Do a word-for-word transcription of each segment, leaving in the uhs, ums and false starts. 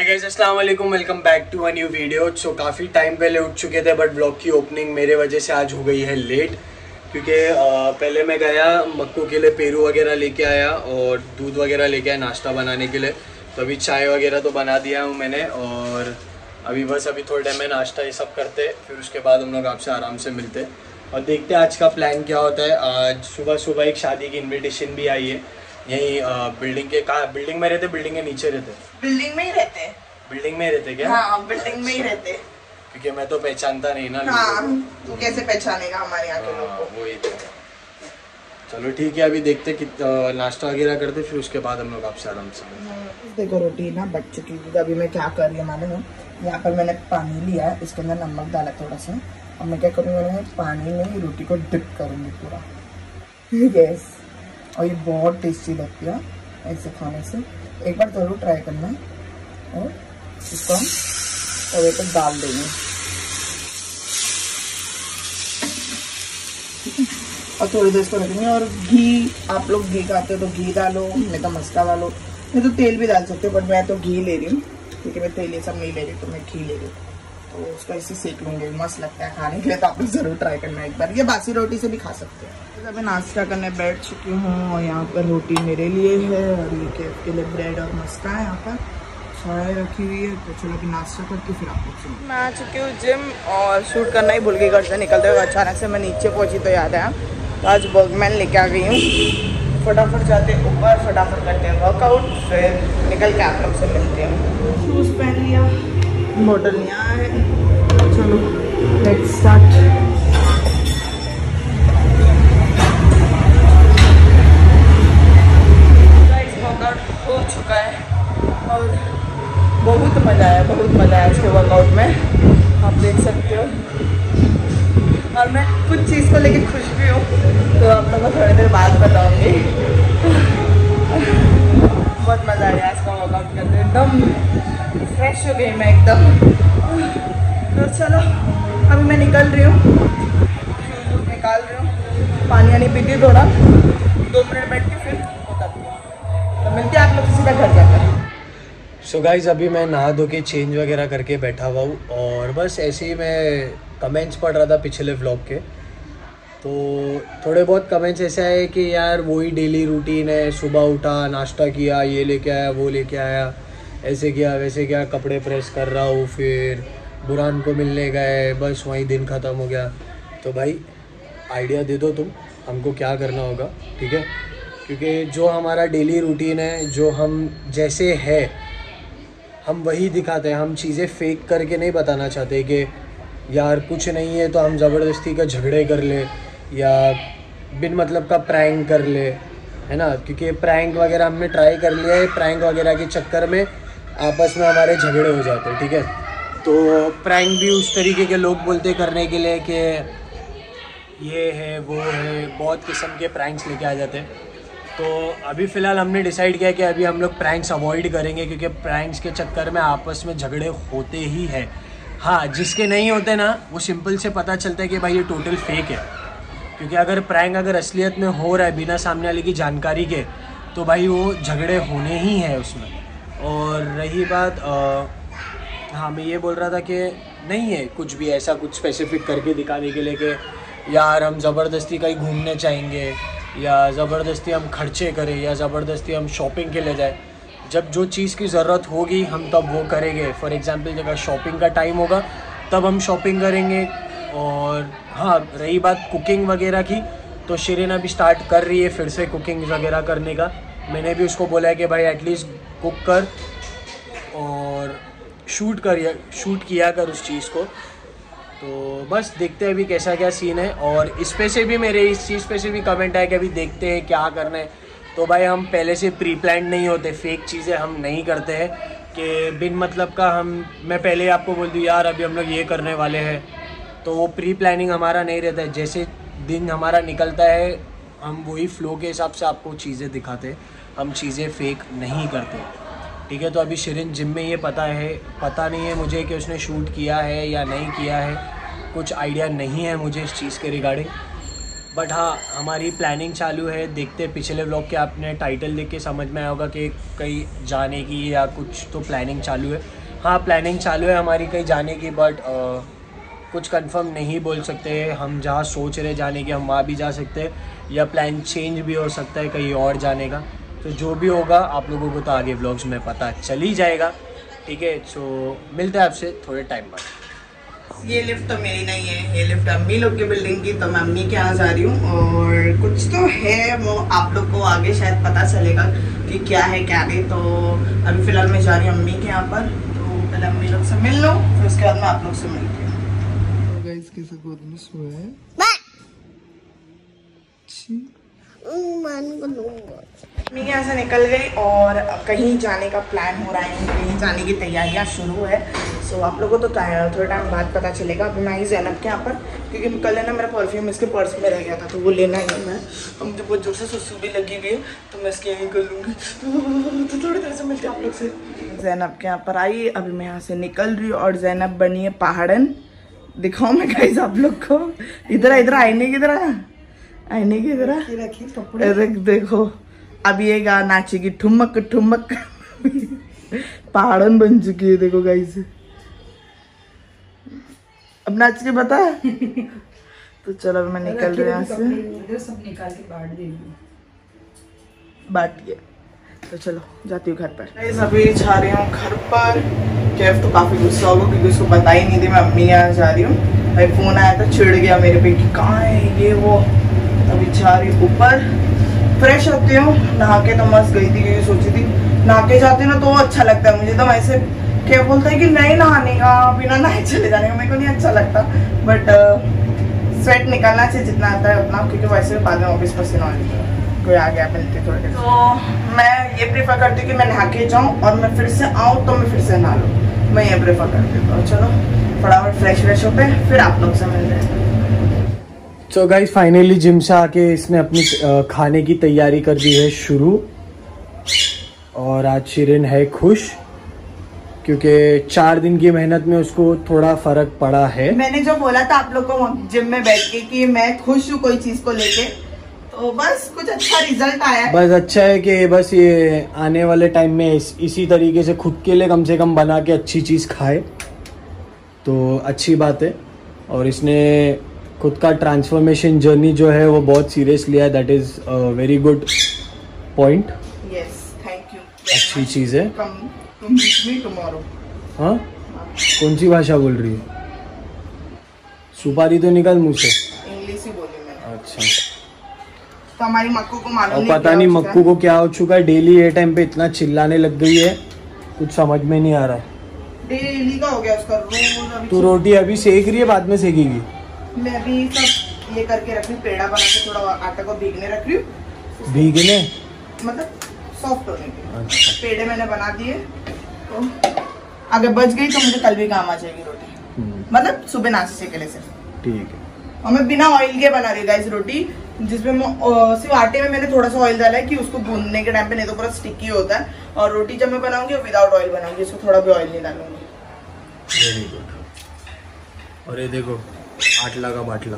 हाय guys, अस्सलाम वालेकुम, welcome back to a new video. So काफ़ी टाइम पहले उठ चुके थे बट ब्लॉग की ओपनिंग मेरे वजह से आज हो गई है लेट, क्योंकि पहले मैं गया मक्कू के लिए पेरू वगैरह लेके आया और दूध वगैरह लेके आया नाश्ता बनाने के लिए। तो अभी चाय वगैरह तो बना दिया हूँ मैंने और अभी बस अभी थोड़े टाइम में नाश्ता ये सब करते, फिर उसके बाद हम लोग आपसे आराम से मिलते और देखते हैं आज का प्लान क्या होता है। आज सुबह सुबह एक शादी की इन्विटेशन भी आई है यही बिल्डिंग के। कहाँ बिल्डिंग में रहते? बिल्डिंग के नीचे रहते? बिल्डिंग में ही रहते बिल्डिंग में ही रहते क्या? हाँ, बिल्डिंग में ही रहते। क्योंकि मैं तो पहचानता नहीं ना। हाँ, तू कैसे पहचानेगा हमारे यहाँ के लोग को? वही तो। चलो ठीक है, अभी देखते कि नाश्ता वगैरह करते, फिर उसके बाद हम लोग आपसे आराम से। देखो रोटी ना बच चुकी थी। अभी मैं क्या कर रही हूँ मालूम है? यहाँ पर मैंने पानी लिया है, इसके अंदर नमक डाला थोड़ा सा। अब मैं क्या करूँगी, मैं पानी में रोटी को डिप करूँगी पूरा। यस, और ये बहुत टेस्टी लगती है ऐसे खाने से। एक बार जरूर ट्राई करना है। और इसको हम तवे पर डाल देंगे और थोड़ी देर इसको रखेंगे। और घी, आप लोग घी खाते हो तो घी डालो, नहीं तो मस्का डालो, नहीं तो तेल भी डाल सकते हो, बट मैं तो घी ले रही हूँ क्योंकि मैं तेल ये सब नहीं ले रही, तो मैं घी ले रही हूँ। तो उसको ऐसे सेक लूँगी, मस्त लगता है खाने के लिए। तो आप लोग जरूर ट्राई करना एक बार। ये बासी रोटी से भी खा सकते हैं। अभी नाश्ता करने बैठ चुकी हूँ और यहाँ पर रोटी मेरे लिए है और ये केक के लिए ब्रेड और मस्का है। यहाँ पर चाय रखी हुई है। तो चलो अभी नाश्ता करके फिर आप लोग। मैं आ चुकी हूँ जिम और शूट करना ही भूल गई घर से निकलते हुए। अचानक से मैं नीचे पहुँची तो याद आया तो आज बर्गमैन लेके आ गई हूँ। फटाफट जाते ऊपर, फटाफट करते हैं वर्कआउट, फिर निकल के आप लोग से मिलते हैं। शूज़ पहन लिया, बॉटल यहाँ है। चलो लेट्स स्टार्ट। हो चुका है और बहुत मज़ा आया, बहुत मज़ा आया आज के वर्कआउट में, आप देख सकते हो। और मैं कुछ चीज़ को लेके खुश भी हूँ, तो आप लोगों को थोड़ी देर बाद बताऊँगी। बहुत मज़ा आया आज का वर्कआउट करते, एकदम फ्रेश हो गई मैं एकदम। तो चलो अभी मैं निकल रही हूँ, निकाल रही हूँ, पानी वानी पीती थोड़ा, दो मिनट बैठ के फिर तो मिलते हैं आप लोग सीधा घर जाकर। सो गाइज अभी मैं नहा धो के चेंज वगैरह करके बैठा हुआ हूँ और बस ऐसे ही मैं कमेंट्स पढ़ रहा था पिछले व्लॉग के। तो थोड़े बहुत कमेंट्स ऐसे आए कि यार वही डेली रूटीन है, सुबह उठा, नाश्ता किया, ये लेके आया, वो लेके आया, ऐसे किया वैसे किया, कपड़े प्रेस कर रहा हूँ, फिर बुरान को मिलने गए, बस वहीं दिन ख़त्म हो गया। तो भाई आइडिया दे दो तुम हमको क्या करना होगा, ठीक है? क्योंकि जो हमारा डेली रूटीन है, जो हम जैसे है हम वही दिखाते हैं। हम चीज़ें फेक करके नहीं बताना चाहते कि यार कुछ नहीं है तो हम ज़बरदस्ती का झगड़े कर ले या बिन मतलब का प्रैंक कर ले, है ना? क्योंकि प्रैंक वगैरह हमने ट्राई कर लिया है, प्रैंक वगैरह के चक्कर में आपस में हमारे झगड़े हो जाते हैं, ठीक है? तो प्रैंक भी उस तरीके के लोग बोलते करने के लिए कि ये है वो है, बहुत किस्म के प्रैंक्स लेके आ जाते हैं। तो अभी फ़िलहाल हमने डिसाइड किया कि अभी हम लोग प्रैंक्स अवॉइड करेंगे, क्योंकि प्रैंक्स के चक्कर में आपस में झगड़े होते ही हैं। हाँ, जिसके नहीं होते ना, वो सिंपल से पता चलता है कि भाई ये टोटल फेक है। क्योंकि अगर प्रैंक अगर असलियत में हो रहा है बिना सामने वाले की जानकारी के, तो भाई वो झगड़े होने ही हैं उसमें। और रही बात आ, हाँ मैं ये बोल रहा था कि नहीं है कुछ भी ऐसा कुछ स्पेसिफिक करके दिखाने के लिए कि यार हम ज़बरदस्ती कहीं घूमने चाहेंगे या ज़बरदस्ती हम खर्चे करें या ज़बरदस्ती हम शॉपिंग के लिए जाए। जब जो चीज़ की ज़रूरत होगी हम तब वो करेंगे। फॉर एग्ज़ाम्पल जब शॉपिंग का टाइम होगा तब हम शॉपिंग करेंगे। और हाँ, रही बात कुकिंग वगैरह की, तो शिरीन अभी स्टार्ट कर रही है फिर से कुकिंग वगैरह करने का। मैंने भी उसको बोला है कि भाई एटलीस्ट कुक कर और शूट कर शूट किया कर उस चीज़ को। तो बस देखते हैं अभी कैसा क्या सीन है। और इस पे से भी मेरे इस चीज़ पे से भी कमेंट आया कि अभी देखते हैं क्या करना है। तो भाई हम पहले से प्री प्लान नहीं होते, फेक चीज़ें हम नहीं करते हैं कि बिन मतलब का हम मैं पहले आपको बोल दूँ यार अभी हम लोग ये करने वाले हैं, तो वो प्री प्लानिंग हमारा नहीं रहता है। जैसे दिन हमारा निकलता है हम वही फ्लो के हिसाब से आपको चीज़ें दिखाते हैं, हम चीज़ें फेक नहीं करते, ठीक है? तो अभी शिरीन जिम में ये पता है पता नहीं है मुझे कि उसने शूट किया है या नहीं किया है, कुछ आइडिया नहीं है मुझे इस चीज़ के रिगार्डिंग। बट हाँ हमारी प्लानिंग चालू है, देखते पिछले व्लॉग के आपने टाइटल देख के समझ में आया होगा कि कहीं जाने की या कुछ तो प्लानिंग चालू है। हाँ प्लानिंग चालू है हमारी कहीं जाने की, बट कुछ कंफर्म नहीं बोल सकते। हम जहाँ सोच रहे जाने की हम वहाँ भी जा सकते हैं, या प्लान चेंज भी हो सकता है कहीं और जाने का। तो जो भी होगा आप लोगों को तो आगे व्लॉग्स में पता चल ही जाएगा, ठीक है। सो मिलते हैं आपसे थोड़े टाइम बाद। ये लिफ्ट तो मेरी नहीं है, ये लिफ्ट अम्मी लोग की बिल्डिंग की, तो मैं अम्मी के यहाँ जा रही हूँ। और कुछ तो है वो आप लोग को आगे शायद पता चलेगा कि क्या है क्या नहीं। तो अभी फिलहाल मैं जा रही हूँ अम्मी के यहाँ पर, तो पहले अम्मी लोग से मिल लो, फिर उसके बाद मैं आप लोग से मिलती हूँ। मैं यहाँ से निकल गई और कहीं जाने का प्लान हो रहा है, कहीं जाने की तैयारियां शुरू है। सो आप लोगों को तो थोड़ा टाइम बाद पता चलेगा। अभी मैं आई ज़ैनब के यहाँ पर, क्योंकि कल है ना मेरा परफ्यूम इसके पर्स में रह गया था, तो वो लेना ही है। मैं अब मुझे बहुत जोर से सुसु भी लगी हुई है, तो मैं इसकी यही कर लूँगी। तो थोड़ी देर से मिलते हैं आप लोग से। ज़ैनब के यहाँ पर आई, अभी मैं यहाँ से निकल रही हूँ और ज़ैनब बनी है पहाड़न। दिखाओ मैं गाइस आप लोग को, इधर इधर आईने की तरह, आईने की तरह देखो। अब ये गा नाचेगी ठुमक ठुमक। पहाड़न बन चुकी है देखो गाइस। अब नाच के बता। तो चलो अब मैं निकल रही हूँ यहाँ से, सब निकाल के बांट देंगे, बांटिए। तो चलो जाती हूँ घर पर। गाइस अभी जा रही हूँ घर पर। कैफ तो काफी गुस्सा होगा क्योंकि उसको पता ही नहीं थी मैं अम्मी यहाँ जा रही हूँ। भाई फोन आया था, चिढ़ गया मेरे पे कि कहाँ है ये वो। अभी जा रही हूँ ऊपर, फ्रेश होती हूँ। नहा के तो मस्त गई थी क्योंकि सोची थी नहा के जाती ना तो अच्छा लगता है मुझे। तो वैसे क्या बोलता है कि नहीं नहाने का, बिना नहाए चले जाने का मेरे को नहीं अच्छा लगता। बट स्वेट निकलना चाहिए जितना आता है उतना, क्योंकि वैसे बाद में ऑफिस पसीना आने कोई आ गया मिलते थोड़े। तो मैं ये प्रेफर करती हूँ कि मैं नहा के जाऊँ और मैं फिर से आऊँ तो मैं फिर से नहा लूँ, मैं ये प्रेफर करती हूँ। तो चलो फटाफट फ्रेश फ्रेश होते हैं, फिर आप लोग से मिलते हैं। सो गाइस फाइनली जिम से आके इसने अपनी खाने की तैयारी कर दी है शुरू, और आज शिरीन है खुश क्योंकि चार दिन की मेहनत में उसको थोड़ा फर्क पड़ा है। मैंने जो बोला था आप लोग को जिम में बैठ के कि मैं खुश हूँ कोई चीज को लेके, तो बस कुछ अच्छा रिजल्ट आया है। बस अच्छा है कि बस ये आने वाले टाइम में इस, इसी तरीके से खुद के लिए कम से कम बना के अच्छी चीज़ खाए, तो अच्छी बात है। और इसने खुद का ट्रांसफॉर्मेशन जर्नी जो है वो बहुत सीरियस लिया है, that is very good point. Yes thank you, अच्छी चीज़ है। टुमारो। हाँ कौन सी भाषा बोल रही है? सुपारी तो निकाल मुँह से। इंग्लिश ही बोली मैंने। अच्छा तो हमारी मक्कू को मालूम और पता नहीं मक्कू को क्या हो चुका है, डेली ये टाइम पे इतना चिल्लाने लग गई है, कुछ समझ में नहीं आ रहा है। डेली का हो गया उसका रोज। तो रोटी अभी सेक रही है, बाद में सेकेगी? मैं अभी सब ये करके रख रही हूँ, पेड़ा बना के थोड़ा आटा को भीगने रख रही हूँ। भीगने मतलब सॉफ्ट होने के। अच्छा। पेड़े मैंने बना दिए, तो अगर बच गई तो मुझे कल भी काम आ जाएगी रोटी, मतलब सुबह नाश्ते के लिए सिर्फ। ठीक है। और मैं बिना ऑयल के बना रही हूँ गाइस रोटी, जिसमें सिर्फ आटे में मैंने थोड़ा सा ऑयल डाला है कि उसको भूनने के टाइम पे, नहीं तो पूरा स्टिकी होता है। और रोटी जब मैं बनाऊंगी विदाउट ऑयल बनाऊंगी, इसको थोड़ा भी ऑयल नहीं डालूंगी। Very good. और ये देखो आटला का बाटला।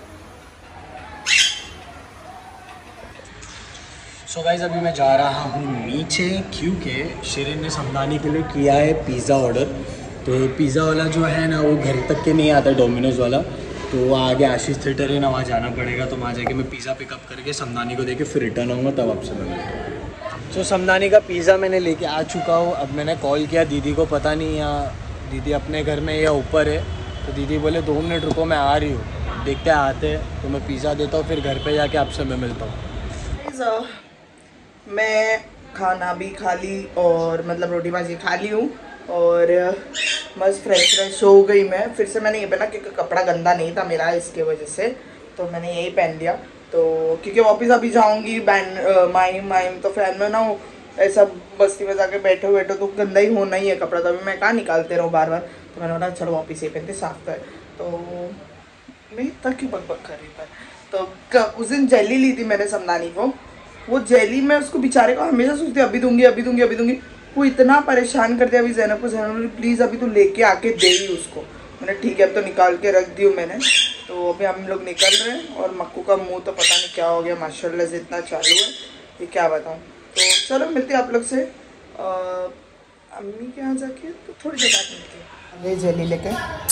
सो गाइस अभी मैं जा रहा हूँ नीचे क्योंकि शिरीन ने समझाने के लिए किया है पिज़्ज़ा ऑर्डर। तो पिज़्ज़ा वाला जो है ना वो घर तक के नहीं आता, डोमिनोज वाला, तो वहाँ आगे आशीष थिएटर है ना, वहाँ जाना पड़ेगा। तो वहाँ जाके मैं पिज़्ज़ा पिकअप करके समदानी को देके फिर रिटर्न आऊँगा, तब आपसे मैं मिलता हूँ। तो समदानी का पिज़्ज़ा मैंने लेके आ चुका हूँ। अब मैंने कॉल किया दीदी को, पता नहीं या दीदी अपने घर में या ऊपर है, तो दीदी बोले दो मिनट रुको मैं आ रही हूँ, देखते आते हैं तो मैं पिज़्ज़ा देता हूँ, फिर घर पे जाके आपसे मैं मिलता हूँ। मैं खाना भी खा ली और मतलब रोटी भाजी खा ली हूँ और बस फ्रेश फ्रेश हो गई मैं। फिर से मैंने ये पहना क्योंकि कपड़ा गंदा नहीं था मेरा, इसके वजह से तो मैंने यही पहन लिया। तो क्योंकि वापस अभी जाऊँगी बैंड माइम माइम, तो फिर मैं ना ऐसा बस्ती में जाके बैठो बैठो तो गंदा ही होना ही है कपड़ा, तो अभी मैं कहाँ निकालते रहूँ बार बार। तो मैंने बोला चलो वापस ये पहनते, साफ कर। तो मैं तक क्यों बक बक कर रही पर। तो उस दिन जेली ली थी मैंने समदानी को, वो जेली मैं उसको बेचारे को हमेशा सोचती अभी दूंगी अभी दूंगी अभी दूंगी, वो इतना परेशान कर दिया अभी ज़ैनब को। ज़ैनब ने प्लीज़ अभी तू लेके आके दे ही उसको। मैंने ठीक है अब तो निकाल के रख दी हूँ मैंने। तो अभी हम लोग निकल रहे हैं और मक्कू का मुंह तो पता नहीं क्या हो गया, माशाल्लाह से इतना चालू है ये क्या बताऊँ। तो चलो मिलते हैं आप लोग से आ, अम्मी के यहाँ जाके, तो थोड़ी देर बाद मिलते हैं। ये जेली लेके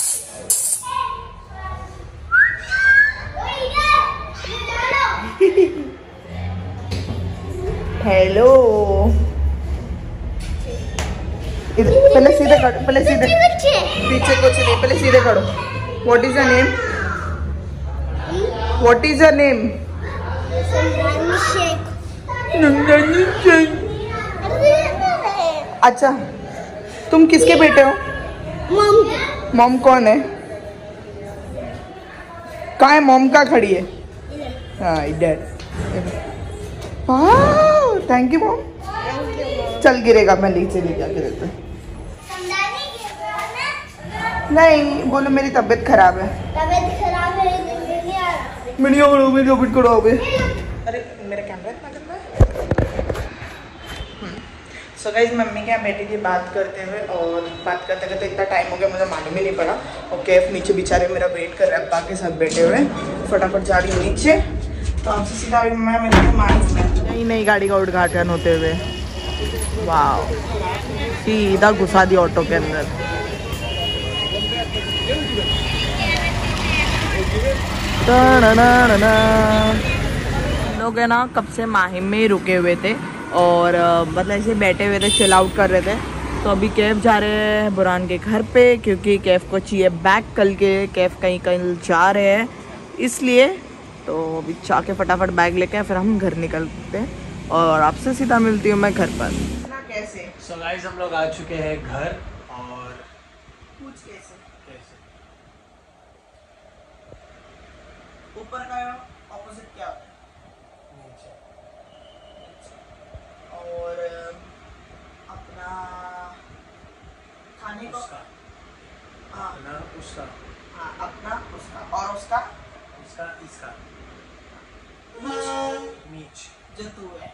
हेलो, पहले सीधे करो, पहले सीधे, पीछे कुछ नहीं, पहले सीधे करो। What is your name? What is your name? अच्छा, तुम किसके बेटे हो? मॉम। मॉम कौन है? कहाँ है मॉम? का खड़ी है? हाँ इधर। Thank you mom. चल गिरेगा, मैं नीचे ले जाके देता हूँ। नहीं बोलो मेरी तबीयत खराब है। तबीयत खराब है, मेरी मेरी तबीयत खराब है। अरे मेरा कैमरा इतना गंदा है। सो गाइस मम्मी के यहाँ बैठी थी बात करते हुए, और बात करते करते इतना टाइम हो गया मुझे मालूम ही नहीं पड़ा। और कैफ नीचे बेचारे मेरा वेट कर रहे हैं, अब्बा के साथ बैठे हुए। फटाफट जा रही हूँ नीचे, तो आपसे सीधा मैं मिलती हूँ नई नई गाड़ी का उद्घाटन होते हुए। वाह, सीधा घुसा दिया ऑटो के अंदर। लोग है ना कब से माहिम में ही रुके हुए थे, और मतलब ऐसे बैठे हुए थे, चिल आउट कर रहे थे। तो अभी कैफ जा रहे हैं बुरान के घर पे, क्योंकि कैफ को चाहिए बैग कल के। कैफ कहीं कहीं जा रहे हैं इसलिए, तो अभी जाके फटाफट बैग लेके फिर हम घर निकलते हैं, और आपसे सीधा मिलती हूँ मैं घर पर। कैसे? सो गाइस हम लोग आ चुके हैं घर, और पूछ कैसे? कैसे ऊपर का ऑपोजिट क्या होता है? नीचे। और अपना खाने को उसका, हाँ अपना उसका, हाँ अपना उसका, और उसका उसका इसका, नीच जो तू है।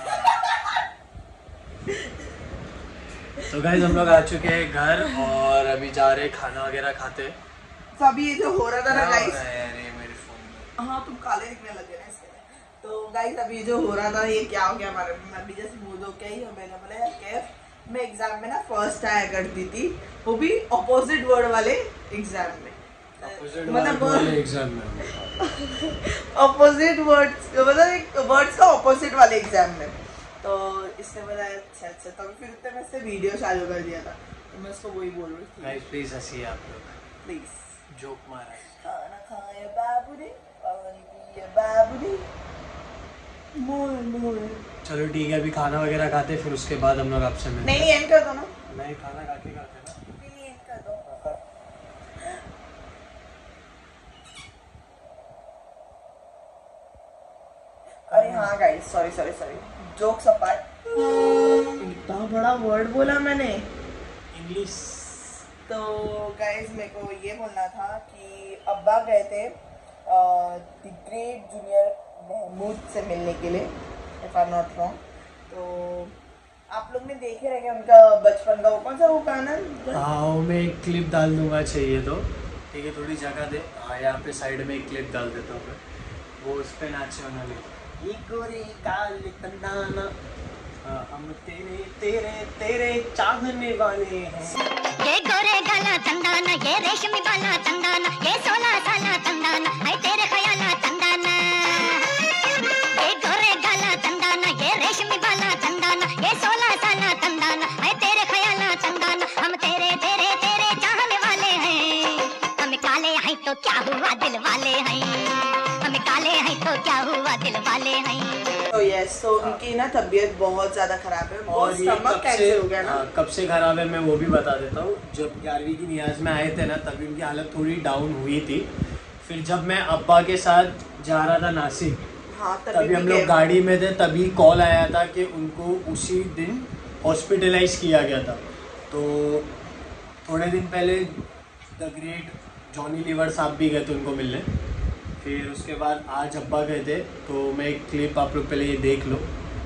तो गाइस हम लोग आ चुके हैं घर, और अभी जा रहे खाना वगैरह खाते। तो अभी ये जो हो रहा था ना गाइस, अरे मेरे फोन में, हाँ तुम काले दिखने लगे ना इसके लिए। तो गाइस अभी जो हो रहा था ये क्या हो गया हमारे, मैं अभी जैसे मुंह धो के ही मैंने बोला यार कैफ मैं एग्जाम में ना फर्स्ट आया करती थी, वो भी ऑपोजिट वर्ड वाले एग्जाम में, मतलब एग्जाम में ऑपोजिट वर्ड्स, मतलब वर्ड्स का ऑपोजिट वाले एग्जाम में। तो इसने बोला अच्छा अच्छा, तभी फिर इतने मैं इससे वीडियो चालू कर दिया था, तो मैं उसको वही बोल रही थी। गाइस प्लीज हंसिए आप लोग, प्लीज। जोक मारा है। खाना खाए बाबू ने, पानी पिए बाबू ने, मोए मोए। चलो ठीक है, अभी खाना वगैरह खाते, फिर उसके बाद हम लोग आपसे मिलते हैं। नहीं एंड कर दो ना। नहीं, खाना खा के खाते ना। नहीं एंड कर दो। अरे हाँ guys, sorry sorry sorry, jokes apart, इतना बड़ा वर्ड बोला मैंने इंग्लिश। तो गाइस मेरे को ये बोलना था कि अब्बा गए थे द ग्रेट जूनियर महमूद से मिलने के लिए, if I am not wrong. तो आप लोग ने देखे रहेंगे उनका बचपन का वो कौन सा वो गाना। हाँ मैं एक क्लिप डाल दूंगा, चाहिए तो ठीक है, थोड़ी जगह दे। हाँ यहाँ पे साइड में एक क्लिप डाल देता हूँ मैं, वो उस पर नाचे उन्होंने, ये गोरे काले तंदाना, हम तेरे तेरे तेरे चाहने वाले हैं। ये गोरे गाला चंदाना, ये रेशमी बाला चंदाना, ये सोलह साला चंदाना, है तेरे ख्याला चंदाना। ये गोरे गाला चंदाना, ये रेशमी बाला चंदाना, ये सोलह साला चंदाना, है तेरे ख्याला चंदाना। हम तेरे तेरे तेरे चाहने वाले हैं, हम काले हैं तो क्या हुआ दिल वाले हैं, हम काले हैं तो क्या हुआ दिल वाले हैं। तो यस, तो उनकी ना तबीयत बहुत ज्यादा खराब है, और ये कब से हो गया ना। हाँ, कब से खराब है मैं वो भी बता देता हूँ। जब ग्यारहवीं की नियाज में आए थे ना, तभी उनकी हालत थोड़ी डाउन हुई थी। फिर जब मैं अब्बा के साथ जा रहा था नासिक, हाँ, तभी हम लोग गाड़ी में थे, तभी कॉल आया था कि उनको उसी दिन हॉस्पिटलाइज किया गया था। तो थोड़े दिन पहले द ग्रेट जॉनी लीवर साहब भी गए थे उनको मिलने। फिर उसके बाद आज अब्बा गए थे, तो मैं एक क्लिप आप लोग पहले ये देख लो।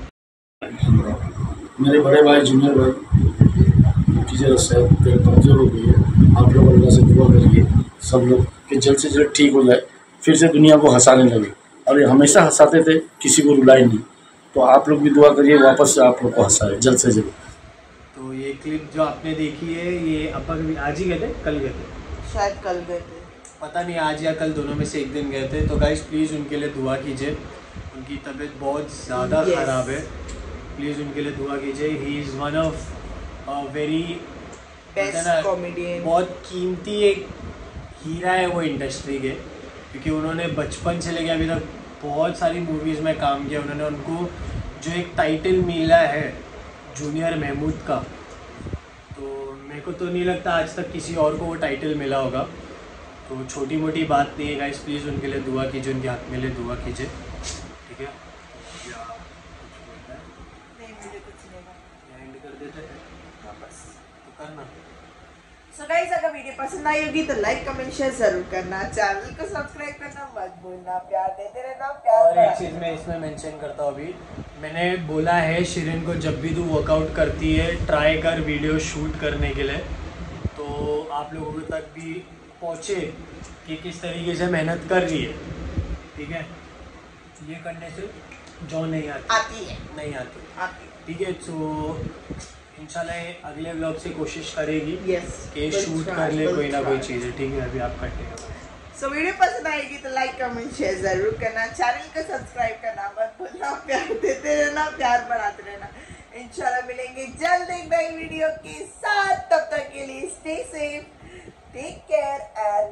मेरे बड़े भाई जूनियर भाई की जरा सेहत कमज़ोर हो गई है, आप लोग अल्लाह से दुआ करिए सब लोग कि जल्द से जल्द ठीक हो जाए, फिर से दुनिया को हंसाने लगे। और ये हमेशा हंसाते थे, किसी को रुलाए नहीं। तो आप लोग भी दुआ करिए वापस से आप लोग को हंसाए जल्द से जल्द। तो ये क्लिप जो आपने देखी है ये अपन भी आज ही गए थे, कल गए थे, शायद कल गए थे, पता नहीं आज या कल, दोनों में से एक दिन गए थे। तो गाइस प्लीज़ उनके लिए दुआ कीजिए, उनकी तबीयत बहुत ज़्यादा Yes. ख़राब है, प्लीज़ उनके लिए दुआ कीजिए। He is one of a very best comedian, बहुत कीमती एक हीरा है वो इंडस्ट्री के, क्योंकि उन्होंने बचपन से लेके अभी तक बहुत सारी मूवीज़ में काम किया। उन्होंने उनको जो एक टाइटल मिला है जूनियर महमूद का, तो मेरे को तो नहीं लगता आज तक किसी और को वो टाइटल मिला होगा। तो छोटी मोटी बात नहीं है गाइस, प्लीज़ उनके लिए दुआ कीजिए, उनके हाथ में लिए दुआ कीजिए, ठीक है। या कुछ बोलना है? नहीं मुझे कुछ नहीं, एंड कर देते हैं वापस, तो करना। सो गाइस अगर वीडियो पसंद आई होगी तो लाइक कमेंट शेयर जरूर करना, चैनल को सब्सक्राइब करना मत भूलना, प्यार देते रहना, प्यार और एक चीज़ मैं इसमें मेंशन करता हूँ, अभी मैंने बोला है शिरीन को जब भी तू वर्कआउट करती है ट्राई कर वीडियो शूट करने के लिए, तो आप लोगों तक भी पहुँचे कि किस तरीके से मेहनत कर रही है, ठीक है। ये करने से जो नहीं आती आती है, नहीं आती आती है। ठीक है। तो इंशाल्लाह अगले व्लॉग से कोशिश करेगी Yes, कि we'll शूट try, कर ले we'll कोई ना कोई try. चीज़ है, ठीक है। अभी आप कंटिन्यू करें। सो वीडियो पसंद आएगी तो लाइक कमेंट शेयर जरूर करना, चैनल को सब्सक्राइब करना मत भूलना, प्यार देते रहना, प्यार बढ़ाते रहना। इंशाल्लाह मिलेंगे जल्द एक नई वीडियो के साथ, तब तक के लिए stay safe, take care and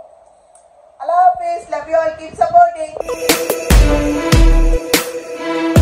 अल्लाह हाफिज़, love you all, keep supporting.